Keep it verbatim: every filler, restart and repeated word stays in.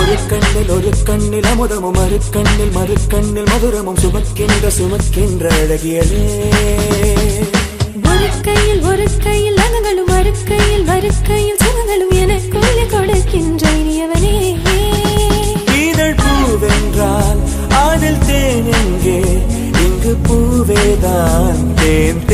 ஒரு கண்ணில் ஒரு கண்ணில் அமுதமும் மறு கண்ணில் மறு கண்ணில் மதுரமும் சுமக்கின்ற சுமக்கின்ற அழகியலே ஒரு கையில் ஒரு கையில் அகங்களும் மறு கையில் மறு கையில் சுகங்களும் எனக்குள்ளே கொடுக்கின்ற இனியவனே இதழ் பூவென்றால் அதில் தேன் எங்கே இங்கு பூவேதான் தேன்